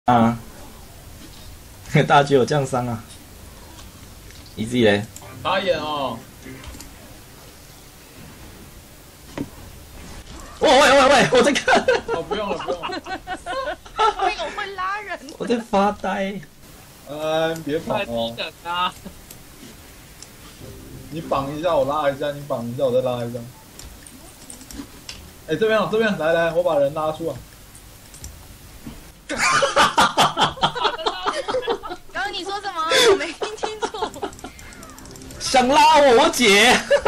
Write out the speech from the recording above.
啊，大局有降伤啊，easy 嘞。 打眼哦。 喂，我在看。 哦，不用了，不用了。 那个会拉人。 我在发呆。 别绑哦。你绑一下，我拉一下；你绑一下，我再拉一下。哎，这边，来，我把人拉出来。 刚刚你说什么？我没听清楚。 想拉我姐。